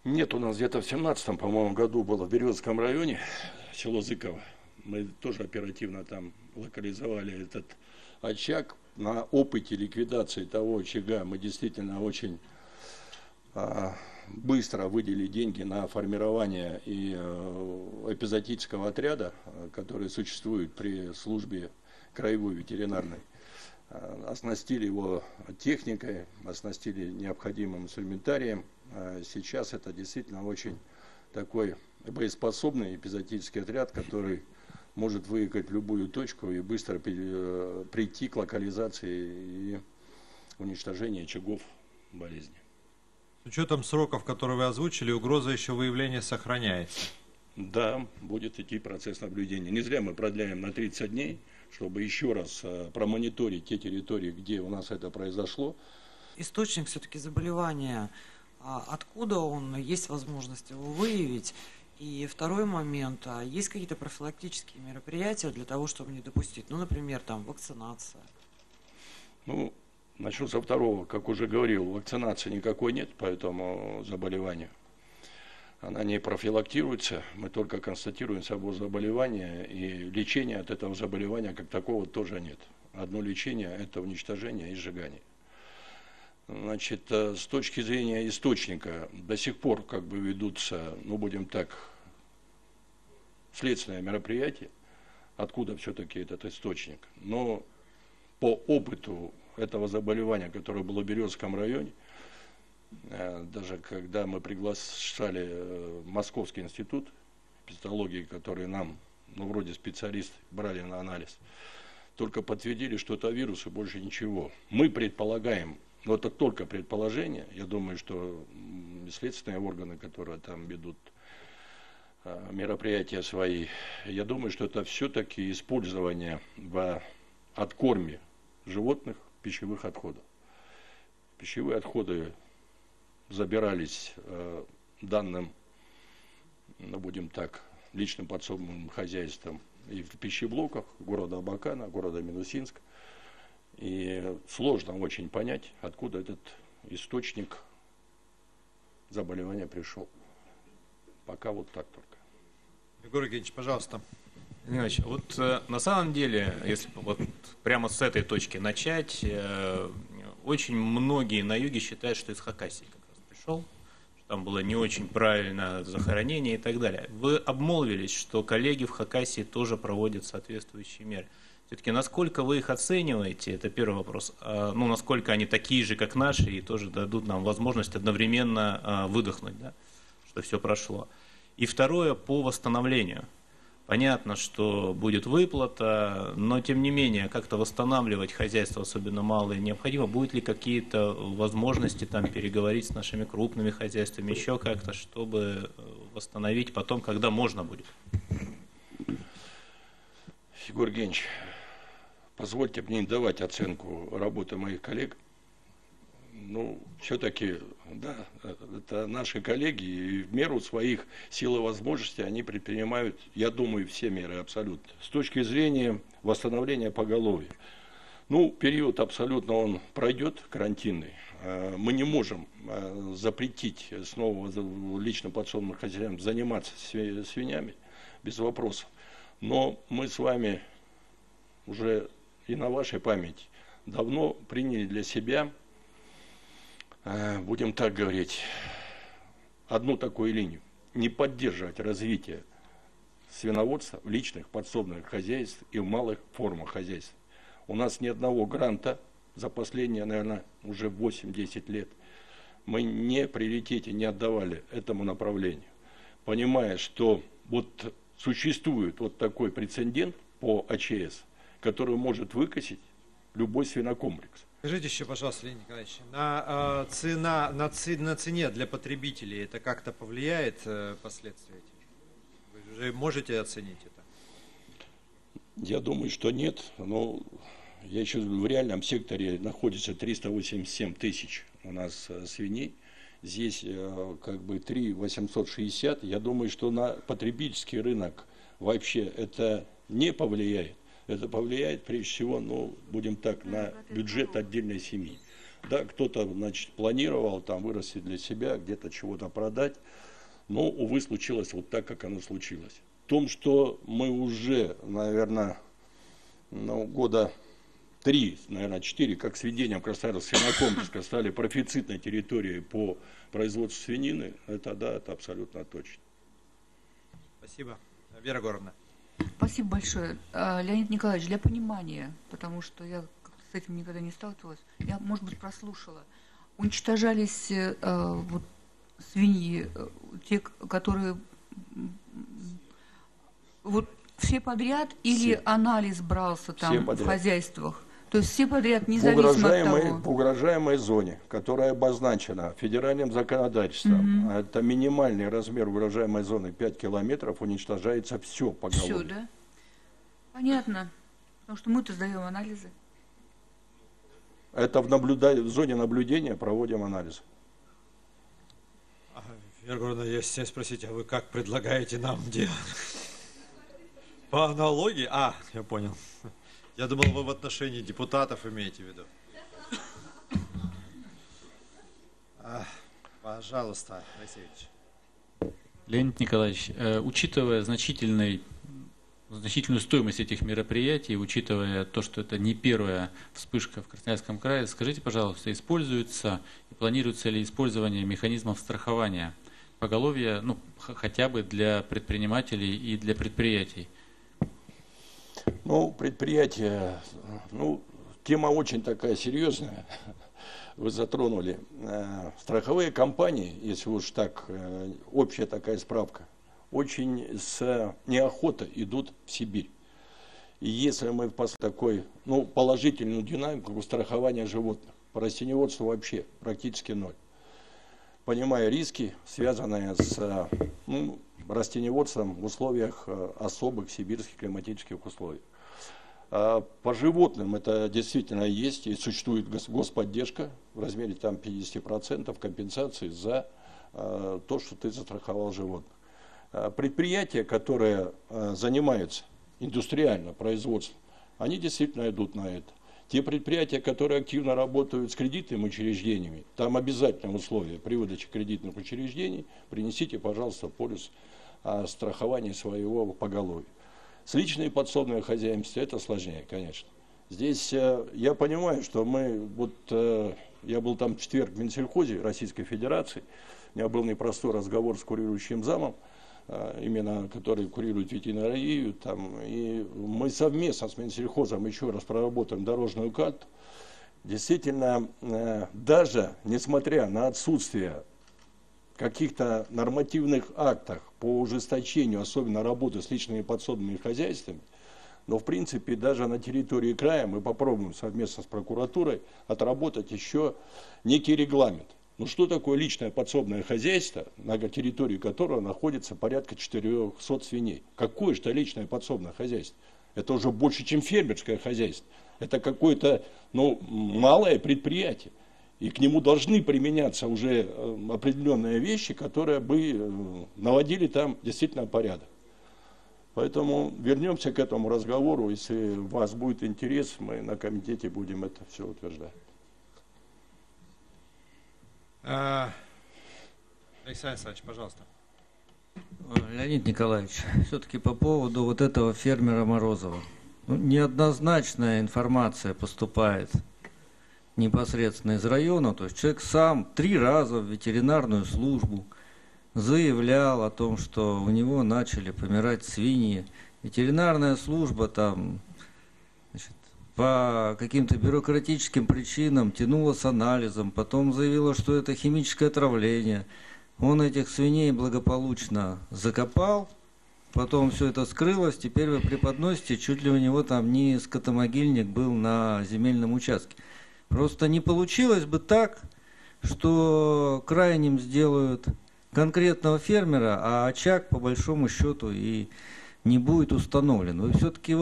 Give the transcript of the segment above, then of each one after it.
Нет, у нас где-то в 17-м, по-моему, году было в Березском районе, село Зыково. Мы тоже оперативно там локализовали этот очаг. На опыте ликвидации того очага мы действительно очень быстро выделили деньги на формирование и эпизоотического отряда, который существует при службе краевой ветеринарной. Оснастили его техникой, оснастили необходимым инструментарием. Сейчас это действительно очень такой боеспособный эпизоотический отряд, который может выехать в любую точку и быстро прийти к локализации и уничтожению очагов болезни. С учетом сроков, которые вы озвучили, угроза еще выявления сохраняется. Да, будет идти процесс наблюдения. Не зря мы продляем на 30 дней, чтобы еще раз промониторить те территории, где у нас это произошло. Источник все-таки заболевания, откуда он, есть возможность его выявить? И второй момент, есть какие-то профилактические мероприятия для того, чтобы не допустить, ну, например, там, вакцинация? Ну, начну со второго. Как уже говорил, вакцинации никакой нет по этому заболеванию. Она не профилактируется, мы только констатируем само заболевание, и лечения от этого заболевания как такого тоже нет. Одно лечение – это уничтожение и сжигание. Значит, с точки зрения источника до сих пор как бы ведутся, ну будем так, следственные мероприятия, откуда все-таки этот источник. Но по опыту этого заболевания, которое было в Березском районе, даже когда мы приглашали Московский институт эпизоотологии, который нам, ну вроде специалисты, брали на анализ, только подтвердили, что это вирус и больше ничего. Мы предполагаем, но это только предположение, я думаю, что следственные органы, которые там ведут мероприятия свои, я думаю, что это все-таки использование в откорме животных пищевых отходов. Пищевые отходы забирались данным, ну, будем так, личным подсобным хозяйством и в пищеблоках города Абакана, города Минусинск. И сложно очень понять, откуда этот источник заболевания пришел. Пока вот так только. Егор Евгеньевич, пожалуйста. Значит, вот на самом деле, если вот прямо с этой точки начать, очень многие на юге считают, что из Хакасии как раз пришел, что там было не очень правильно захоронение и так далее. Вы обмолвились, что коллеги в Хакасии тоже проводят соответствующие меры. Все-таки насколько вы их оцениваете, это первый вопрос, ну, насколько они такие же, как наши, и тоже дадут нам возможность одновременно выдохнуть, да, что все прошло. И второе, по восстановлению. Понятно, что будет выплата, но тем не менее, как-то восстанавливать хозяйство, особенно малое, необходимо. Будут ли какие-то возможности там переговорить с нашими крупными хозяйствами, еще как-то, чтобы восстановить потом, когда можно будет? Егор Евгеньевич, позвольте мне не давать оценку работы моих коллег. Ну, все-таки, да, это наши коллеги, и в меру своих сил и возможностей они предпринимают, я думаю, все меры абсолютно. С точки зрения восстановления поголовья. Ну, период абсолютно он пройдет, карантинный. Мы не можем запретить снова лично подсобным хозяевам заниматься свинями, без вопросов. Но мы с вами уже и на вашей памяти давно приняли для себя, будем так говорить, одну такую линию. Не поддерживать развитие свиноводства в личных подсобных хозяйствах и в малых формах хозяйства. У нас ни одного гранта за последние, наверное, уже 8-10 лет мы не приоритете не отдавали этому направлению. Понимая, что вот существует вот такой прецедент по АЧС, который может выкосить любой свинокомплекс. Скажите еще, пожалуйста, Леонид Николаевич, на цене для потребителей это как-то повлияет последствия эти? Вы уже можете оценить это? Я думаю, что нет. Но я еще в реальном секторе находится 387 тысяч у нас свиней. Здесь как бы 3 860. Я думаю, что на потребительский рынок вообще это не повлияет. Это повлияет, прежде всего, ну, будем так, на бюджет отдельной семьи. Да, кто-то, значит, планировал там вырастить для себя, где-то чего-то продать, но, увы, случилось вот так, как оно случилось. В том, что мы уже, наверное, года 3, наверное, 4, как с введением Красноярского свинокомплекса стали профицитной территорией по производству свинины, это да, это абсолютно точно. Спасибо. Вера Горовна. Спасибо большое. Леонид Николаевич, для понимания, потому что я с этим никогда не сталкивалась, я, может быть, прослушала. Уничтожались вот, свиньи, те, которые вот все подряд, или анализ брался там в хозяйствах? То есть все подряд, независимо от того. В угрожаемой зоне, которая обозначена федеральным законодательством, это минимальный размер угрожаемой зоны 5 километров, уничтожается все поголовье. Все, да? Понятно. Потому что мы-то сдаем анализы. Это в зоне наблюдения проводим анализ. Вера Горовна, я хотел спросить, а вы как предлагаете нам делать? По аналогии? Я понял. Я думал, вы в отношении депутатов имеете в виду. Пожалуйста, Алексеевич. Леонид Николаевич, учитывая значительную стоимость этих мероприятий, учитывая то, что это не первая вспышка в Красноярском крае, скажите, пожалуйста, используется и планируется ли использование механизмов страхования поголовья, ну, хотя бы для предпринимателей и для предприятий? Ну, предприятие, тема очень такая серьезная, вы затронули. Страховые компании, если уж так, общая такая справка, очень с неохотой идут в Сибирь. И если мы такой, положительную динамику страхования животных, по растениеводству вообще практически ноль. Понимая риски, связанные с растениеводством в условиях особых сибирских климатических условий. По животным это действительно есть, и существует господдержка в размере там 50% компенсации за то, что ты застраховал животных. Предприятия, которые занимаются индустриально производством, они действительно идут на это. Те предприятия, которые активно работают с кредитными учреждениями, там обязательное условие при выдаче кредитных учреждений, принесите, пожалуйста, полис страхования своего поголовья. С личной подсобное хозяйство это сложнее, конечно. Здесь я понимаю, что я был там в четверг в Минсельхозе Российской Федерации, у меня был непростой разговор с курирующим замом, именно который курирует ветеринарию, и мы совместно с Минсельхозом еще раз проработаем дорожную карту. Действительно, даже несмотря на отсутствие каких-то нормативных актах по ужесточению, особенно работы с личными подсобными хозяйствами, но в принципе даже на территории края мы попробуем совместно с прокуратурой отработать еще некий регламент. Что такое личное подсобное хозяйство, на территории которого находится порядка 400 свиней? Какое же это личное подсобное хозяйство? Это уже больше, чем фермерское хозяйство. Это какое-то малое предприятие. И к нему должны применяться уже определенные вещи, которые бы наводили там действительно порядок. Поэтому вернемся к этому разговору. Если у вас будет интерес, мы на комитете будем это все утверждать. Александр Александрович, пожалуйста. Леонид Николаевич, все-таки по поводу вот этого фермера Морозова. Неоднозначная информация поступает непосредственно из района. То есть человек сам 3 раза в ветеринарную службу заявлял о том, что у него начали помирать свиньи. Ветеринарная служба там, по каким-то бюрократическим причинам тянула с анализом, потом заявила, что это химическое отравление. Он этих свиней благополучно закопал, потом все это скрылось, теперь вы преподносите, чуть ли у него там не скотомогильник был на земельном участке. Просто не получилось бы так, что крайним сделают конкретного фермера, а очаг по большому счету и не будет установлен. Вы все-таки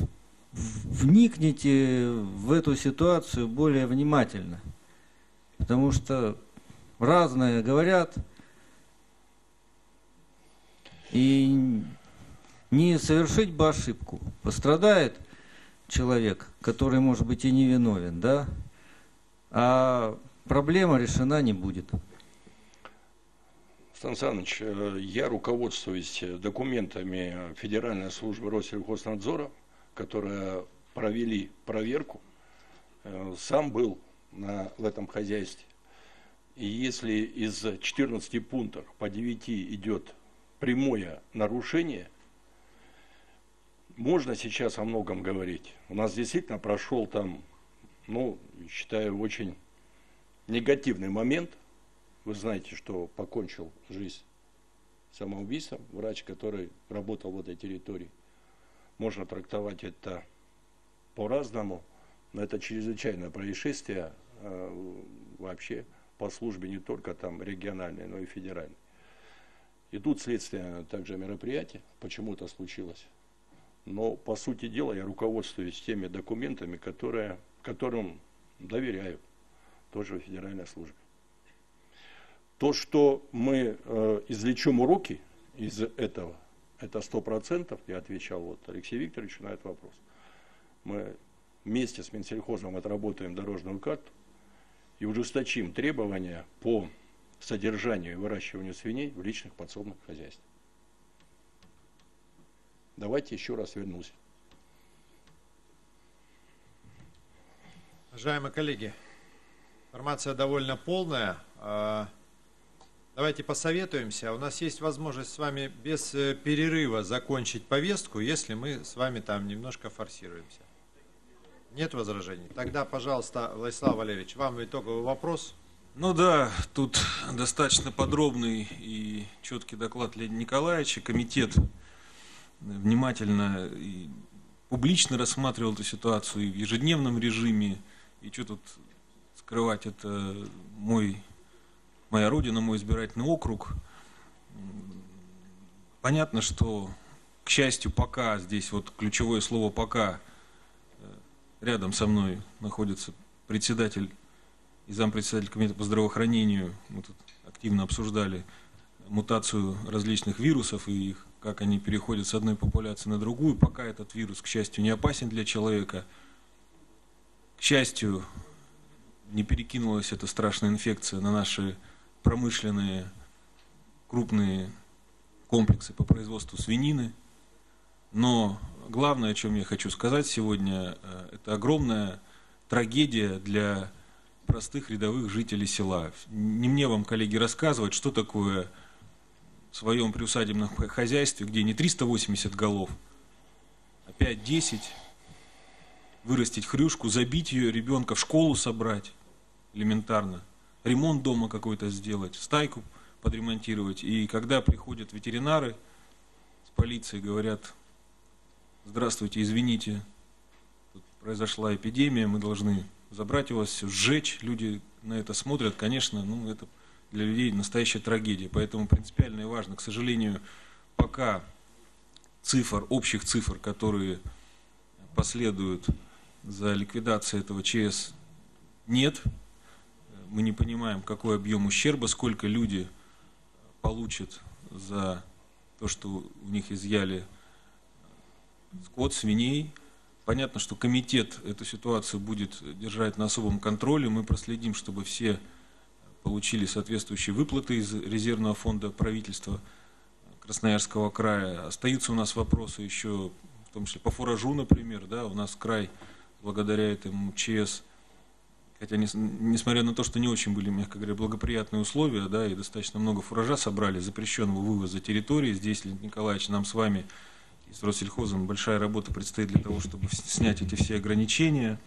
вникните в эту ситуацию более внимательно, потому что разное говорят, и не совершить бы ошибку. Пострадает человек, который, может быть, и не виновен, да? а проблема решена не будет. Сан Саныч, я руководствуюсь документами Федеральной службы Россельхознадзора, которые провели проверку. Сам был в этом хозяйстве. И если из 14 пунктов по 9 идет прямое нарушение, можно сейчас о многом говорить. У нас действительно прошел там, считаю, очень негативный момент. Вы знаете, что покончил жизнь самоубийством врач, который работал в этой территории. Можно трактовать это по-разному, но это чрезвычайное происшествие вообще по службе не только там региональной, но и федеральной. Идут следственные также мероприятия, почему это случилось. Но по сути дела я руководствуюсь теми документами, которым доверяю тоже в федеральной службе. То, что мы извлечем уроки из этого, это 100%, я отвечал вот Алексею Викторовичу на этот вопрос. Мы вместе с Минсельхозом отработаем дорожную карту и ужесточим требования по содержанию и выращиванию свиней в личных подсобных хозяйствах. Давайте еще раз вернусь. Уважаемые коллеги, информация довольно полная. Давайте посоветуемся. У нас есть возможность с вами без перерыва закончить повестку, если мы с вами там немножко форсируемся. Нет возражений? Тогда, пожалуйста, Владислав Валерьевич, вам итоговый вопрос. Ну да, тут достаточно подробный и четкий доклад Леонида Николаевича. Комитет внимательно и публично рассматривал эту ситуацию и в ежедневном режиме. И что тут скрывать, это моя родина, мой избирательный округ. Понятно, что, к счастью, пока, здесь вот ключевое слово «пока», рядом со мной находится председатель и зампредседатель комитета по здравоохранению. Мы тут активно обсуждали мутацию различных вирусов и их, как они переходят с одной популяции на другую. Пока этот вирус, к счастью, не опасен для человека. К счастью, не перекинулась эта страшная инфекция на наши промышленные крупные комплексы по производству свинины. Но главное, о чем я хочу сказать сегодня, это огромная трагедия для простых рядовых жителей села. Не мне вам, коллеги, рассказывать, что такое в своем приусадебном хозяйстве, где не 380 голов, а 5-10, вырастить хрюшку, забить ее, ребенка в школу собрать элементарно, ремонт дома какой-то сделать, стайку подремонтировать. И когда приходят ветеринары с полицией, говорят: здравствуйте, извините, тут произошла эпидемия, мы должны забрать у вас все, сжечь. Люди на это смотрят, конечно, это для людей настоящая трагедия. Поэтому принципиально и важно, к сожалению, пока общих цифр, которые последуют за ликвидацией этого ЧС, нет. Мы не понимаем, какой объем ущерба, сколько люди получат за то, что у них изъяли скот, свиней. Понятно, что комитет эту ситуацию будет держать на особом контроле. Мы проследим, чтобы все получили соответствующие выплаты из резервного фонда правительства Красноярского края. Остаются у нас вопросы еще, в том числе по фуражу, например. Да, у нас край, благодаря этому ЧС, хотя несмотря на то, что не очень были, мягко говоря, благоприятные условия, да, и достаточно много фуража собрали, запрещенного вывоза территории. Здесь, Леонид Николаевич, нам с вами и с Россельхозом большая работа предстоит для того, чтобы снять эти все ограничения.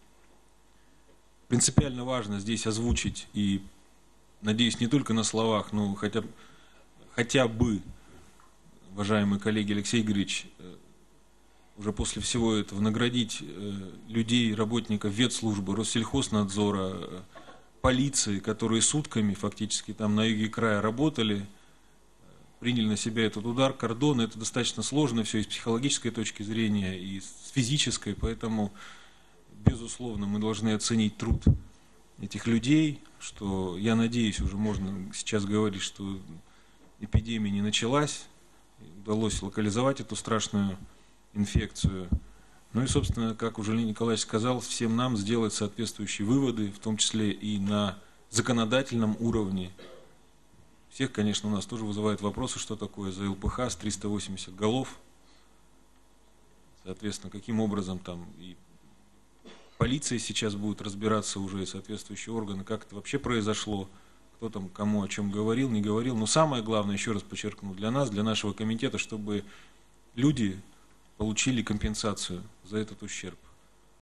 Принципиально важно здесь озвучить, и, надеюсь, не только на словах, но хотя бы, уважаемые коллеги, Алексей Игоревич, уже после всего этого наградить людей, работников ветслужбы, Россельхознадзора, полиции, которые сутками фактически там на юге края работали, приняли на себя этот удар, кордон. Это достаточно сложно все и с психологической точки зрения, и с физической, поэтому, безусловно, мы должны оценить труд этих людей, что, я надеюсь, уже можно сейчас говорить, что эпидемия не началась, удалось локализовать эту страшную инфекцию. Ну и, собственно, как уже Леонид Николаевич сказал, всем нам сделать соответствующие выводы, в том числе и на законодательном уровне. Всех, конечно, у нас тоже вызывает вопросы, что такое за ЛПХ с 380 голов. Соответственно, каким образом там и полиция сейчас будет разбираться уже, и соответствующие органы, как это вообще произошло, кто там кому о чем говорил, не говорил. Но самое главное, еще раз подчеркну, для нас, для нашего комитета, чтобы люди получили компенсацию за этот ущерб.